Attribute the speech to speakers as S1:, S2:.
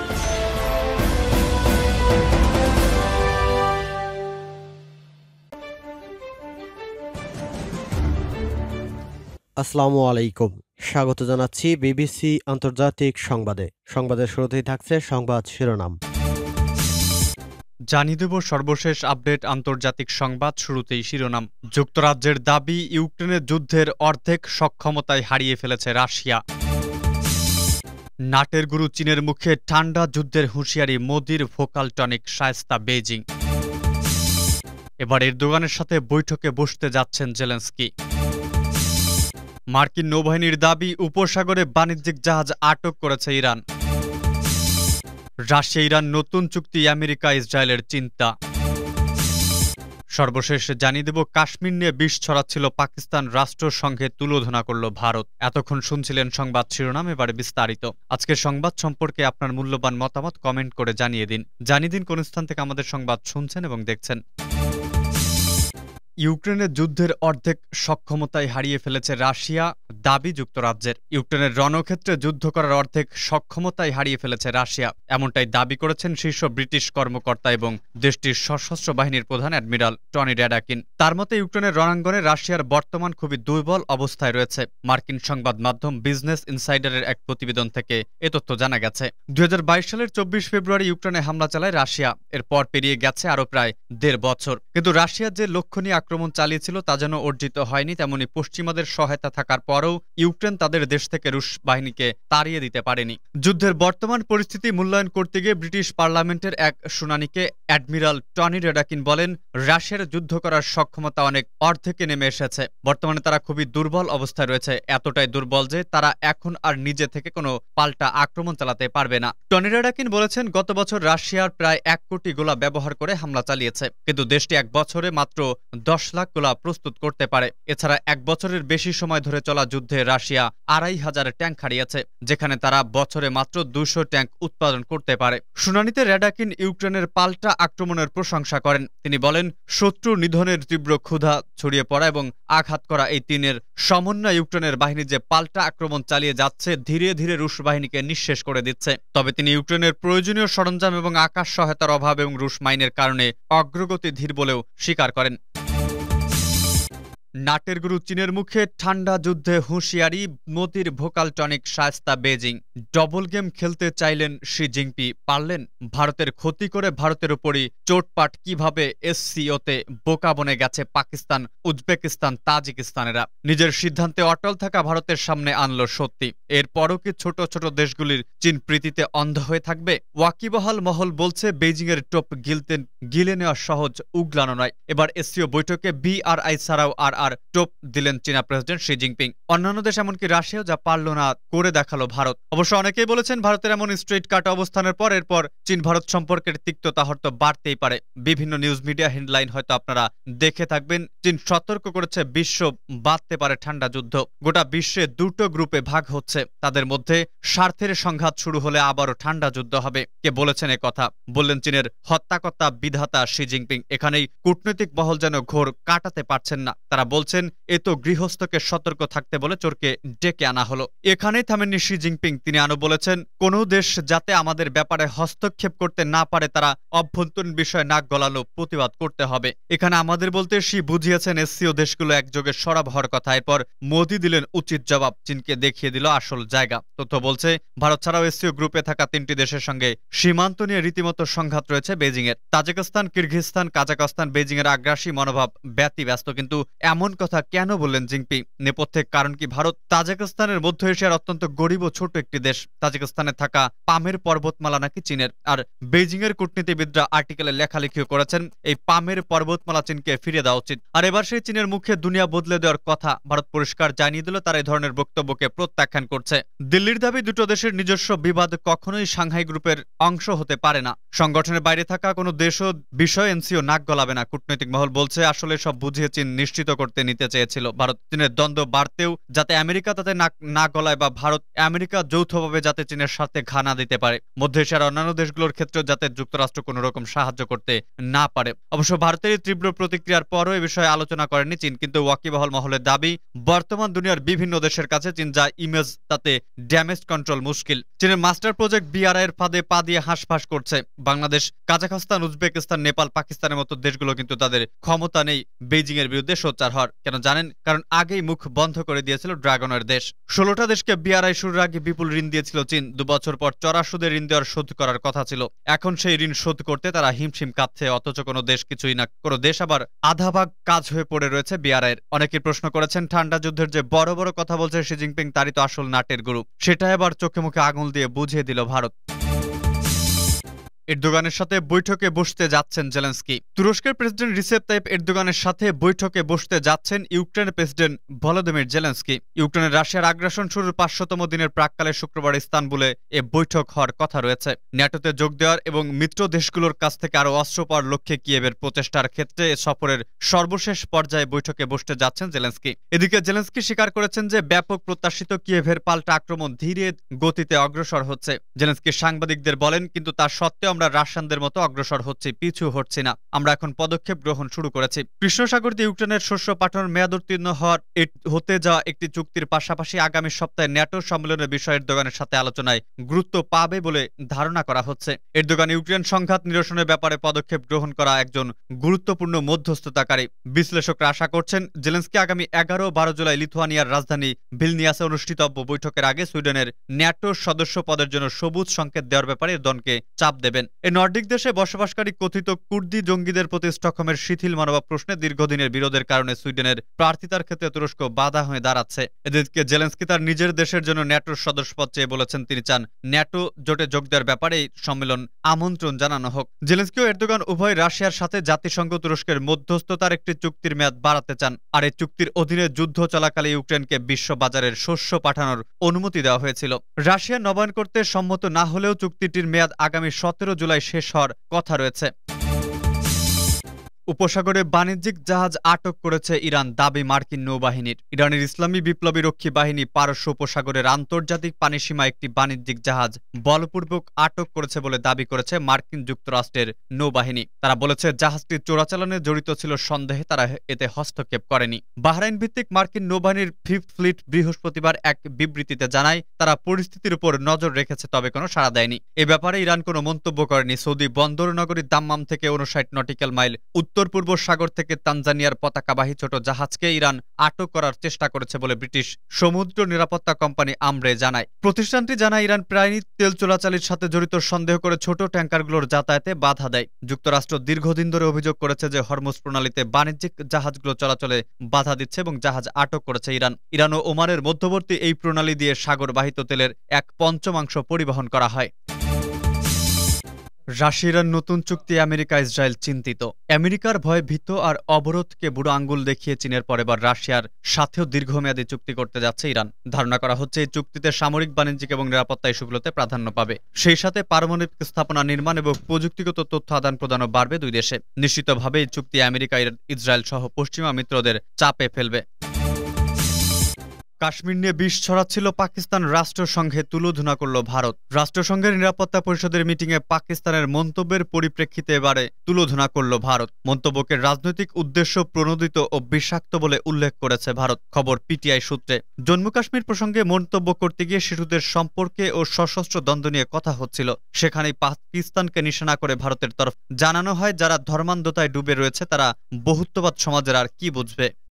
S1: আসসালামু আলাইকুম, স্বাগত জানাচ্ছি বিবিসি আন্তর্জাতিক সংবাদে। সংবাদের শুরুতেই থাকছে সংবাদ শিরোনাম।
S2: জানিয়ে দেব সর্বশেষ আপডেট আন্তর্জাতিক সংবাদ। শুরুতেই শিরোনাম। যুক্তরাজ্যের দাবি, ইউক্রেনের যুদ্ধের অর্ধেক সক্ষমতায় হারিয়ে ফেলেছে রাশিয়া। নাটের গুরু চীনের মুখে ঠান্ডা যুদ্ধের হুঁশিয়ারি, মোদির ভোকাল টনিক শায়েস্তা বেইজিং। এবার এরদোগানের সাথে বৈঠকে বসতে যাচ্ছেন জেলেনস্কি। মার্কিন নৌবাহিনীর দাবি, উপসাগরে বাণিজ্যিক জাহাজ আটক করেছে ইরান। রাশিয়া ইরান নতুন চুক্তি, আমেরিকা ইসরায়েলের চিন্তা। সর্বশেষ জানিয়ে দেব, কাশ্মীর নিয়ে বিষ ছড়াচ্ছিল পাকিস্তান, রাষ্ট্রসংঘে তুলোধনা করল ভারত। এতক্ষণ শুনছিলেন সংবাদ শিরোনাম, এবারে বিস্তারিত। আজকের সংবাদ সম্পর্কে আপনার মূল্যবান মতামত কমেন্ট করে জানিয়ে দিন কোন স্থান থেকে আমাদের সংবাদ শুনছেন এবং দেখছেন। ইউক্রেনের যুদ্ধের অর্ধেক সক্ষমতায় হারিয়ে ফেলেছে রাশিয়া, দাবি যুক্তরাজ্যের। ইউক্রেনের রণক্ষেত্রে যুদ্ধ করার অর্ধেক সক্ষমতায় হারিয়ে ফেলেছে রাশিয়া, এমনটাই দাবি করেছেন শীর্ষ ব্রিটিশ কর্মকর্তা এবং দেশটির সশস্ত্র বাহিনীর প্রধান অ্যাডমিরাল টনি র্যাডাকিন। তার মতে ইউক্রেনের রণাঙ্গনে রাশিয়ার বর্তমান খুবই দুর্বল অবস্থায় রয়েছে। মার্কিন সংবাদ মাধ্যম বিজনেস ইনসাইডারের এক প্রতিবেদন থেকে এ তথ্য জানা গেছে। 2022 সালের 24 ফেব্রুয়ারি ইউক্রেনে হামলা চালায় রাশিয়া। এরপর পেরিয়ে গেছে আরও প্রায় 1.5 বছর, কিন্তু রাশিয়ার যে লক্ষ্য নিয়ে আক্রমণ চালিয়েছিল তা যেন অর্জিত হয়নি। তেমনি পশ্চিমাদের সহায়তা থাকার পরেও ইউক্রেন তাদের দেশ থেকে রুশ বাহিনীকে তাড়িয়ে দিতে পারেনি। যুদ্ধের বর্তমান পরিস্থিতি মূল্যায়ন করতে গিয়ে ব্রিটিশ পার্লামেন্টের এক শুনানিকে অ্যাডমিরাল টনি র্যাডাকিন বলেন, রাশিয়ার যুদ্ধ করার সক্ষমতা অনেক অর্ধেকে নেমে এসেছে। বর্তমানে তারা খুবই দুর্বল অবস্থায় রয়েছে, এতটাই দুর্বল যে তারা এখন আর নিজে থেকে কোনো পাল্টা আক্রমণ চালাতে পারবে না। টনি র্যাডাকিন বলেছেন, গত বছর রাশিয়ার প্রায় 1 কোটি গোলা ব্যবহার করে হামলা চালিয়েছে, কিন্তু দেশটি 1 বছরে মাত্র 10 লাখ গোলা প্রস্তুত করতে পারে। এছাড়া 1 বছরের বেশি সময় ধরে চলা যুদ্ধে রাশিয়া 2,500 ট্যাঙ্ক হারিয়েছে, যেখানে তারা বছরে মাত্র 200 ট্যাঙ্ক উৎপাদন করতে পারে। শুনানিতে র্যাডাকিন ইউক্রেনের পাল্টা আক্রমণের প্রশংসা করেন। তিনি বলেন, শত্রু নিধনের তীব্র ক্ষুধা, ছড়িয়ে পড়া এবং আঘাত করা, এই তিনের সমন্বয় ইউক্রেনের বাহিনী যে পাল্টা আক্রমণ চালিয়ে যাচ্ছে, ধীরে ধীরে রুশ বাহিনীকে নিঃশেষ করে দিচ্ছে। তবে তিনি ইউক্রেনের প্রয়োজনীয় সরঞ্জাম এবং আকাশ সহায়তার অভাব এবং রুশ মাইনের কারণে অগ্রগতি ধীর বলেও স্বীকার করেন। নাটের গুরু চীনের মুখে ঠান্ডা যুদ্ধে হুঁশিয়ারি, মোদির ভোকাল টনিক শায়েস্তা বেইজিং। ডবল গেম খেলতে চাইলেন শি জিনপিং, পারলেন। ভারতের ক্ষতি করে ভারতের উপরই চোটপাট। কিভাবে এসসিওতে বোকা বনে গেছে পাকিস্তান, উজবেকিস্তান, তাজিকিস্তানেরা। নিজের সিদ্ধান্তে অটল থাকা ভারতের সামনে আনলো সত্যি। এরপরও কি ছোট ছোট দেশগুলির চীন প্রীতিতে অন্ধ হয়ে থাকবে? ওয়াকিবহাল মহল বলছে, বেইজিংয়ের টোপ গিলে নেওয়া সহজ, উগলানো নয়। এবার এসসিও বৈঠকে BRI ছাড়াও আর টোপ দিলেন চীনা প্রেসিডেন্ট শি জিনপিং। অন্যান্য দেশ এমনকি রাশিয়াও যা পারল না করে দেখালো ভারত। অবশ্য অনেকেই বলেছেন, ভারতের এমন স্ট্রেট কাট অবস্থানের পর এরপর চীন ভারত সম্পর্কের তিক্ততা হয়তো বাড়তেই পারে। বিভিন্ন নিউজ মিডিয়া হেডলাইন হয়তো আপনারা দেখে থাকবেন। চীন সতর্ক করেছে, বিশ্ব বাঁধতে পারে ঠান্ডা যুদ্ধ। গোটা বিশ্বে 2টো গ্রুপে ভাগ হচ্ছে, তাদের মধ্যে স্বার্থের সংঘাত শুরু হলে আবারও ঠান্ডা যুদ্ধ হবে। কে বলেছেন কথা? বললেন চীনের হত্যাকর্তা বিধাতা শি জিনপিং। এখানেই কূটনৈতিক মহল যেন ঘোর কাটাতে পারছেন না। তারা বলছেন, এ তো গৃহস্থকে সতর্ক থাকতে বলে চোরকে ডেকে আনা হলো। এখানেই থামেননি শি জিনপিং। তিনি আরো বলেছেন, কোন দেশ যাতে আমাদের ব্যাপারে হস্তক্ষেপ করতে না পারে, তারা অভ্যন্তরীণ বিষয়ে নাক গলালো প্রতিবাদ করতে হবে। এখানে আমাদের বলতে শি বুঝিয়েছেন এসসিও দেশগুলো একযোগে সরব হওয়ার কথা। এরপর মোদি দিলেন উচিত জবাব, চীনকে দেখিয়ে দিল আসল জায়গা। তথ্য বলছে, ভারত ছাড়াও এসসিও গ্রুপে থাকা 3টি দেশের সঙ্গে সীমান্ত নিয়ে রীতিমতো সংঘাত রয়েছে বেইজিং এর। তাজিকিস্তান, কিরগিজস্তান, কাজাকস্তান বেইজিং এর আগ্রাসী মনোভাব ব্যতিব্যস্ত। কিন্তু এমন কথা কেন বললেন জিনপিং? নেপথ্যের কারণ কি ভারত? তাজিকিস্তানের মধ্য এশিয়ার অত্যন্ত গরিব ও ছোট একটি দেশ। তাজিকিস্তানে থাকা পামের পর্বতমালা নাকি চীনের। আর বেইজিং এর কূটনীতিবিদরা আর্টিকেলে লেখালেখিও করেছেন, এই পামের পর্বতমালা চীনকে ফিরিয়ে দেওয়া উচিত। আর এবার সেই চীনের মুখে দুনিয়া বদলে দেওয়ার কথা ভারত পরিষ্কার জানিয়ে দিল, তারা এই ধরনের বক্তব্যকে প্রত্যাখ্যান করছে। দিল্লির দাবি, 2টো দেশের নিজস্ব বিবাদ কখনোই সাংহাই গ্রুপের অংশ হতে পারে না। সংগঠনের বাইরে থাকা কোনো দেশও বিষয় এনসিও নাক গলাবে না। কূটনৈতিক মহল বলছে, আসলে সব বুঝিয়ে চীন নিশ্চিত করছে করতে নিতে চেয়েছিল ভারত। চীনের দ্বন্দ্ব বাড়তেও যাতে আমেরিকা তাতে না গলায় বা ভারত আমেরিকা যৌথভাবে যাতে চীনের সাথে ঘা না দিতে পারে, মধ্য এশিয়ার অন্যান্য দেশগুলোর ক্ষেত্রেও যাতে যুক্তরাষ্ট্র কোনো রকম সাহায্য করতে না পারে। অবশ্য ভারতের এই তীব্র প্রতিক্রিয়ার পরও এ বিষয়ে আলোচনা করেনি চীন, কিন্তু ওয়াকিবহাল মহলের দাবি বর্তমান দুনিয়ার বিভিন্ন দেশের কাছে চীন যা ইমেজ তাতে ড্যামেজ কন্ট্রোল মুশকিল। চীনের মাস্টার প্রজেক্ট BRI এর ফাঁদে পা দিয়ে হাঁসফাঁস করছে বাংলাদেশ, কাজাখস্তান, উজবেকিস্তান, নেপাল, পাকিস্তানের মতো দেশগুলো কিন্তু তাদের ক্ষমতা নেই বেইজিং এর বিরুদ্ধে সোচ্চার হওয়ার। কেন জানেন? কারণ আগেই মুখ বন্ধ করে দিয়েছিল ড্রাগনের দেশ। 16টা দেশকে BRI শুরুর আগে বিপুল ঋণ দিয়েছিল চীন। 2 বছর পর চড়া সুদে ঋণ দেওয়ার শোধ করার কথা ছিল। এখন সেই ঋণ শোধ করতে তারা হিমশিম কাঁদছে, অথচ কোনো দেশ কিছুই না। কোনো দেশ আবার আধাভাগ কাজ হয়ে পড়ে রয়েছে BRI এর। অনেকেই প্রশ্ন করেছেন, ঠান্ডা যুদ্ধের যে বড় বড় কথা বলছে শি জিনপিং, তারই তো আসল নাটের গুরু। সেটা এবার চোখে মুখে আঙুল দিয়ে বুঝিয়ে দিল ভারত। এরদোগানের সাথে বৈঠকে বসতে যাচ্ছেন জেলেনস্কি। তুরস্কের প্রেসিডেন্ট রিসেপ তাইপ এরদোগানের সাথে বৈঠকে বসতে যাচ্ছেন ইউক্রেনের প্রেসিডেন্ট ভলোদিমির জেলেনস্কি। ইউক্রেনের রাশিয়ার আগ্রাসন শুরুর 500তম দিনের প্রাক্কালে শুক্রবার ইস্তানবুলে এ বৈঠক হওয়ার কথা রয়েছে। ন্যাটোতে যোগ দেওয়ার এবং মিত্র দেশগুলোর কাছ থেকে আরও অস্ত্র পাওয়ার লক্ষ্যে কিয়েভের প্রচেষ্টার ক্ষেত্রে এ সফরের সর্বশেষ পর্যায়ে বৈঠকে বসতে যাচ্ছেন জেলেনস্কি। এদিকে জেলেনস্কি স্বীকার করেছেন যে ব্যাপক প্রত্যাশিত কিয়েভের পাল্টা আক্রমণ ধীরে গতিতে অগ্রসর হচ্ছে। জেলেনস্কি সাংবাদিকদের বলেন, কিন্তু তা সত্ত্বেও আমরা রাশিয়ানদের মতো অগ্রসর হচ্ছি, পিছু হচ্ছি না। আমরা এখন পদক্ষেপ গ্রহণ শুরু করেছি। কৃষ্ণ সাগর দিয়ে ইউক্রেনের শস্য পাঠানোর মেয়াদ উত্তীর্ণ হতে যাওয়া একটি চুক্তির পাশাপাশি আগামী সপ্তাহে ন্যাটো সম্মেলনের বিষয়ে এরদোগানের সাথে আলোচনায় গুরুত্ব পাবে বলে ধারণা করা হচ্ছে। এরদোগান ইউক্রেন সংঘাত নিরসনের ব্যাপারে পদক্ষেপ গ্রহণ করা একজন গুরুত্বপূর্ণ মধ্যস্থতাকারী। বিশ্লেষকরা আশা করছেন জেলেনস্কি আগামী 11 ও 12 জুলাই লিথুয়ানিয়ার রাজধানী ভিলনিয়াসে অনুষ্ঠিতব্য বৈঠকের আগে সুইডেনের ন্যাটো সদস্য পদের জন্য সবুজ সংকেত দেওয়ার ব্যাপারে এরদোগানকে চাপ দেবেন। এই নর্ডিক দেশে বসবাসকারী কথিত কুর্দি জঙ্গিদের প্রতি স্টকহোমের শিথিল মনোভাব প্রশ্নে দীর্ঘদিনের বিরোধের কারণে সুইডেনের প্রার্থিতার ক্ষেত্রে তুরস্ক বাধা হয়ে দাঁড়াচ্ছে। এদিকে জেলেনস্কি তার নিজের দেশের জন্য ন্যাটোর সদস্যপদ চেয়ে বলেছেন তিনি চান ন্যাটো জোটে যোগ দেওয়ার ব্যাপারে এই সম্মেলন আমন্ত্রণ জানানো হোক। জেলেনস্কি ও এরদোগান উভয় রাশিয়ার সাথে জাতিসংঘ তুরস্কের মধ্যস্থতার একটি চুক্তির মেয়াদ বাড়াতে চান। আর এই চুক্তির অধীনে যুদ্ধ চলাকালে ইউক্রেনকে বিশ্ববাজারের শস্য পাঠানোর অনুমতি দেওয়া হয়েছিল। রাশিয়া নবায়ন করতে সম্মত না হলেও চুক্তিটির মেয়াদ আগামী 17 জুলাই শেষ হওয়ার কথা রয়েছে। উপসাগরে বাণিজ্যিক জাহাজ আটক করেছে ইরান, দাবি মার্কিন নৌবাহিনীর। ইরানের ইসলামী বিপ্লবী রক্ষী বাহিনী পারস্য উপসাগরের আন্তর্জাতিক পানিসীমা একটি বাণিজ্যিক জাহাজ বলপূর্বক আটক করেছে বলে দাবি করেছে মার্কিন যুক্তরাষ্ট্রের নৌবাহিনী। তারা বলেছে জাহাজটি চোরাচালানে জড়িত ছিল সন্দেহে তারা এতে হস্তক্ষেপ করেনি। বাহরাইন ভিত্তিক মার্কিন নৌবাহিনীর 5th ফ্লিট বৃহস্পতিবার এক বিবৃতিতে জানায় তারা পরিস্থিতির উপর নজর রেখেছে, তবে কোনো সাড়া দেয়নি। এ ব্যাপারে ইরান কোনো মন্তব্য করেনি। সৌদি বন্দর নগরী দাম্মাম থেকে 59 নটিক্যাল মাইল উত্তর পূর্ব সাগর থেকে তানজানিয়ার পতাকাবাহী ছোট জাহাজকে ইরান আটক করার চেষ্টা করেছে বলে ব্রিটিশ সমুদ্র নিরাপত্তা কোম্পানি আমরে জানায়। প্রতিষ্ঠানটি জানায় ইরান প্রায়ই তেল চোরাচালির সাথে জড়িত সন্দেহ করে ছোট ট্যাঙ্কারগুলোর যাতায়াতে বাধা দেয়। যুক্তরাষ্ট্র দীর্ঘদিন ধরে অভিযোগ করেছে যে হরমুজ প্রণালীতে বাণিজ্যিক জাহাজগুলো চলাচলে বাধা দিচ্ছে এবং জাহাজ আটক করেছে ইরান। ইরান ও ওমানের মধ্যবর্তী এই প্রণালী দিয়ে সাগরবাহিত তেলের 1/5 পরিবহন করা হয়। রাশিয়ার নতুন চুক্তি আমেরিকা ইসরায়েল চিন্তিত। আমেরিকার ভয়ে ভীত আর অবরোধকে বুড়ো আঙ্গুল দেখিয়ে চীনের পর এবার রাশিয়ার সাথেও দীর্ঘমেয়াদী চুক্তি করতে যাচ্ছে ইরান। ধারণা করা হচ্ছে এই চুক্তিতে সামরিক, বাণিজ্যিক এবং নিরাপত্তা ইস্যুগুলোতে প্রাধান্য পাবে। সেই সাথে পারমাণবিক স্থাপনা নির্মাণ এবং প্রযুক্তিগত তথ্য আদান প্রদানও বাড়বে দুই দেশে। নিশ্চিতভাবে এই চুক্তি আমেরিকা, ইসরায়েল সহ পশ্চিমা মিত্রদের চাপে ফেলবে। কাশ্মীর নিয়ে বিষ ছড়াচ্ছিল পাকিস্তান, রাষ্ট্রসংঘে তুলোধনা করল ভারত। রাষ্ট্রসংঘের নিরাপত্তা পরিষদের মিটিংয়ে পাকিস্তানের মন্তব্যের পরিপ্রেক্ষিতে এবারে তুলোধনা করল ভারত। মন্তব্যকে রাজনৈতিক উদ্দেশ্য প্রণোদিত ও বিষাক্ত বলে উল্লেখ করেছে ভারত। খবর PTI সূত্রে। জম্মু কাশ্মীর প্রসঙ্গে মন্তব্য করতে গিয়ে শিশুদের সম্পর্কে ও সশস্ত্র দ্বন্দ্ব নিয়ে কথা হচ্ছিল। সেখানেই পাকিস্তানকে নিশানা করে ভারতের তরফ জানানো হয়, যারা ধর্মান্ধতায় ডুবে রয়েছে তারা বহুত্ববাদ সমাজের আর কি বুঝবে।